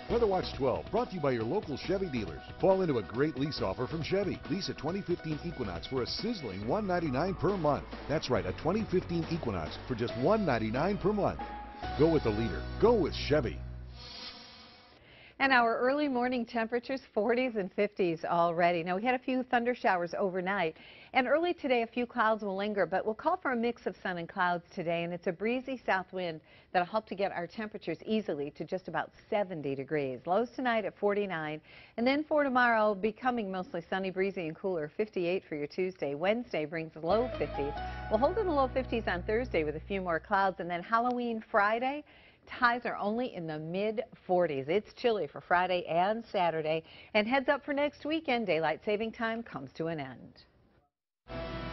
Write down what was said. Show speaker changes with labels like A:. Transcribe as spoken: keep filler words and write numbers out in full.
A: Weather Watch twelve, brought to you by your local Chevy dealers. Fall into a great lease offer from Chevy. Lease a twenty fifteen Equinox for a sizzling one hundred ninety-nine dollars per month. That's right, a twenty fifteen Equinox for just one hundred ninety-nine dollars per month. Go with the leader. Go with Chevy.
B: And our early morning temperatures, forties and fifties already. Now, we had a few thunder showers overnight, and early today a few clouds will linger, but we'll call for a mix of sun and clouds today, and it's a breezy south wind that'll help to get our temperatures easily to just about seventy degrees. Lows tonight at forty-nine, and then for tomorrow, becoming mostly sunny, breezy, and cooler, fifty-eight for your Tuesday. Wednesday brings low fifties. We'll hold in the low fifties on Thursday with a few more clouds, and then Halloween Friday, highs are only in the mid forties. It's chilly for Friday and Saturday. And heads up for next weekend, daylight saving time comes to an end.